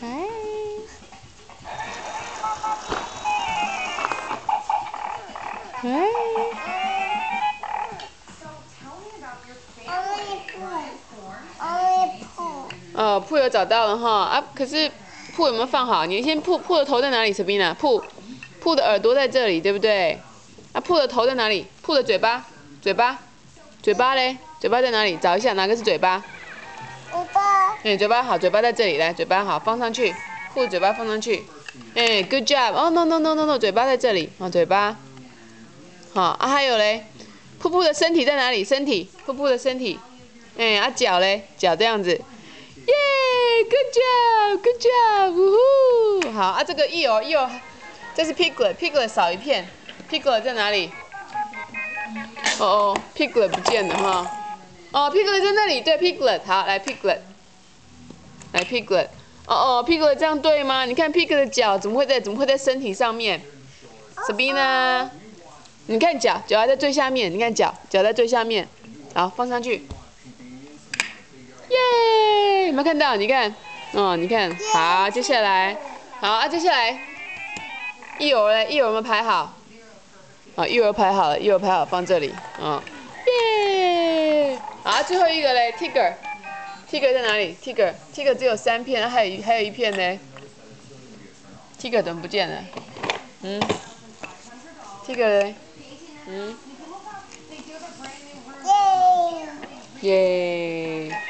嗨。嗨。哦，Pooh有找到了哈啊！可是Pooh有没有放好？你先Pooh的头在哪里？Sabina，Pooh的耳朵在这里，对不对？啊，Pooh的头在哪里？Pooh的嘴巴嘞？嘴巴在哪里？找一下哪个是嘴巴？ 嘴巴。 嘴巴好，嘴巴在这里，来，嘴巴好，放上去，Pooh嘴巴放上去。Good job。哦，no no no no no， 嘴巴在这里，哦，嘴巴。好啊，还有嘞，Pooh的身体在哪里？Pooh的身体。脚嘞，脚这样子。耶 ，Good job，Good job， 呜呼！好啊，这个一偶，这是 Piglet 少一片 ，Piglet 在哪里？哦，Piglet 不见了哈。哦，Piglet 在那里，对 Piglet， 好，来 Piglet， 来 Piglet， Piglet 这样对吗？你看 Piglet 的脚怎么会在身体上面 ？Sabina， 你看脚还在最下面，你看脚在最下面，好，放上去。耶！有没有看到？你看，你看，好，接下来，好啊，接下来，一偶嘞，一偶有没有排好？啊，一偶排好了，放这里，耶！好，最后一个嘞 ，Tiger 在哪里 ？Tiger 只有3片，还有一片呢。Tiger 怎么不见了？Tiger 嘞？耶！